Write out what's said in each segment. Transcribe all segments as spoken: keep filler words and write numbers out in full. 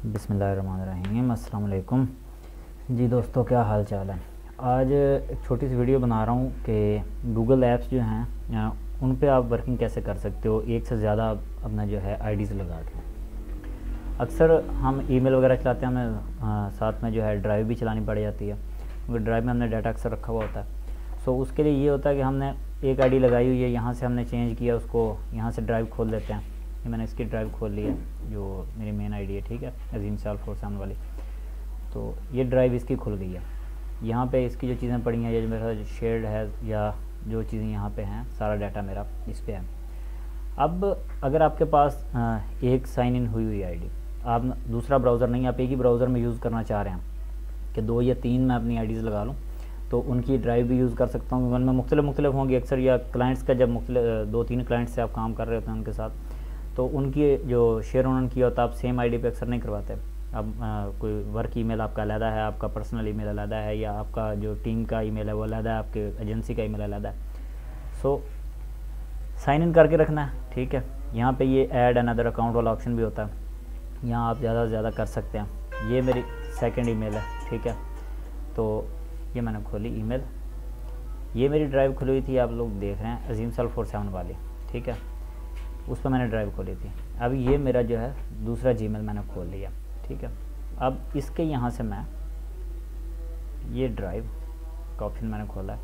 बिस्मिल्लाहिर्रहमानिर्रहीम। अस्सलाम वालेकुम जी दोस्तों, क्या हाल चाल है। आज एक छोटी सी वीडियो बना रहा हूँ कि गूगल ऐप्स जो हैं उन पे आप वर्किंग कैसे कर सकते हो एक से ज़्यादा अपना जो है आईडीज़ लगा के। अक्सर हम ईमेल वगैरह चलाते हैं, हमें साथ में जो है ड्राइव भी चलानी पड़ जाती है क्योंकि ड्राइव में हमने डाटा अक्सर रखा हुआ होता है। सो उसके लिए ये होता है कि हमने एक आईडी लगाई हुई है, यहाँ से हमने चेंज किया उसको, यहाँ से ड्राइव खोल लेते हैं। ये मैंने इसकी ड्राइव खोल ली है जो मेरी मेन आईडी है, ठीक है, अजीम साल फोर सेवन वाली। तो ये ड्राइव इसकी खुल गई है। यहाँ पे इसकी जो चीज़ें पड़ी हैं, ये जो मेरा शेयर्ड है या जो चीज़ें यहाँ पे हैं, सारा डाटा मेरा इस पर है। अब अगर आपके पास एक साइन इन हुई हुई आईडी, आप दूसरा ब्राउज़र नहीं, आप एक ही ब्राउज़र में यूज़ करना चाह रहे हैं कि दो या तीन मैं अपनी आईडीज़ लगा लूँ, तो उनकी ड्राइव भी यूज़ कर सकता हूँ। उनमें मुख्तलिफ मुख्तलिफ होंगी अक्सर, या क्लाइंट्स का जब मुख्तलिफ दो तीन क्लाइंट्स से आप काम कर रहे होते हैं उनके साथ, तो उनकी जो शेयर उन्होंने किया होता है आप सेम आईडी पे अक्सर नहीं करवाते। अब आ, कोई वर्क ईमेल आपका अलग है, आपका पर्सनल ईमेल अलग है, या आपका जो टीम का ईमेल है वो अलग है, आपके एजेंसी का ईमेल अलग है। सो साइन इन करके रखना है, ठीक है। यहाँ पे ये ऐड अनदर अकाउंट वाला ऑप्शन भी होता है, यहाँ आप ज़्यादा से ज़्यादा कर सकते हैं। ये मेरी सेकंड ईमेल है, ठीक है। तो ये मैंने खोली ईमेल, ये मेरी ड्राइव खुली हुई थी, आप लोग देख रहे हैं अजीम साल फोर सेवन वाली, ठीक है, उस पर मैंने ड्राइव खोली थी। अब ये मेरा जो है दूसरा जीमेल मैंने खोल लिया, ठीक है। अब इसके यहाँ से मैं ये ड्राइव का ऑप्शन मैंने खोला है,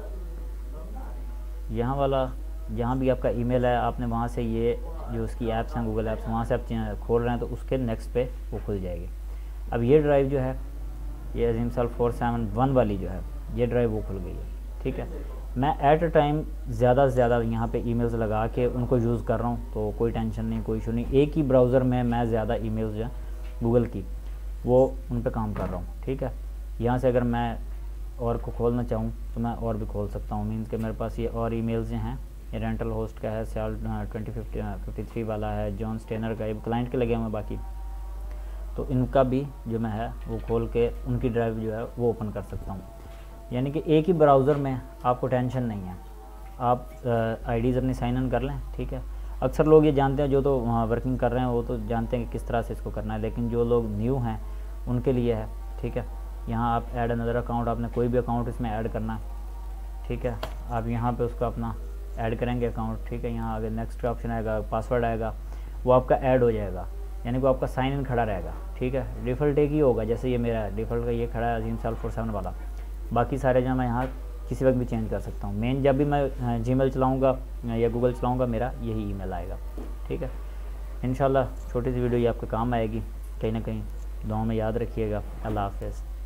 यहाँ वाला जहाँ भी आपका ईमेल है, आपने वहाँ से ये जो उसकी ऐप्स हैं गूगल ऐप्स, वहाँ से आप खोल रहे हैं तो उसके नेक्स्ट पे वो खुल जाएगी। अब ये ड्राइव जो है, ये अजीम साल फोर सेवन वन वाली जो है, ये ड्राइव वो खुल गई है, ठीक है। मैं एट अ टाइम ज़्यादा से ज़्यादा यहाँ पे ईमेल्स लगा के उनको यूज़ कर रहा हूँ, तो कोई टेंशन नहीं, कोई इशू नहीं। एक ही ब्राउज़र में मैं ज़्यादा ईमेल्स जो है गूगल की वो उन पे काम कर रहा हूँ, ठीक है। यहाँ से अगर मैं और को खोलना चाहूँ तो मैं और भी खोल सकता हूँ। मीन्स कि मेरे पास ये और ईमेल्स जो हैं, ये रेंटल होस्ट का है, sale twenty fifty fifty three वाला है, जॉन स्टेनर का, ये क्लाइंट के लगे हुए हैं बाकी, तो इनका भी जो मैं है वो खोल के उनकी ड्राइव जो है वो ओपन कर सकता हूँ। यानी कि एक ही ब्राउज़र में आपको टेंशन नहीं है, आप आईडीज़ अपनी साइन इन कर लें, ठीक है। अक्सर लोग ये जानते हैं, जो तो वहाँ वर्किंग कर रहे हैं वो तो जानते हैं कि किस तरह से इसको करना है, लेकिन जो लोग न्यू हैं उनके लिए है, ठीक है। यहाँ आप ऐड अनदर अकाउंट, आपने कोई भी अकाउंट इसमें ऐड करना है, ठीक है। आप यहाँ पे उसको अपना ऐड करेंगे अकाउंट, ठीक है। यहाँ आगे नेक्स्ट का ऑप्शन आएगा, पासवर्ड आएगा, वो आपका ऐड हो जाएगा, यानी वो आपका साइन इन खड़ा रहेगा, ठीक है। डिफ़ॉल्ट एक ही होगा, जैसे ये मेरा डिफ़ॉल्ट का ये खड़ा है अजीम साल फोर सेवन वाला। बाकी सारे जो मैं यहाँ किसी वक्त भी चेंज कर सकता हूँ। मेन जब भी मैं जीमेल चलाऊँगा या गूगल चलाऊँगा, मेरा यही ईमेल आएगा, ठीक है। इंशाल्लाह छोटी सी वीडियो ये आपके काम आएगी, कहीं ना कहीं दुआ में याद रखिएगा। अल्लाह हाफ़िज़।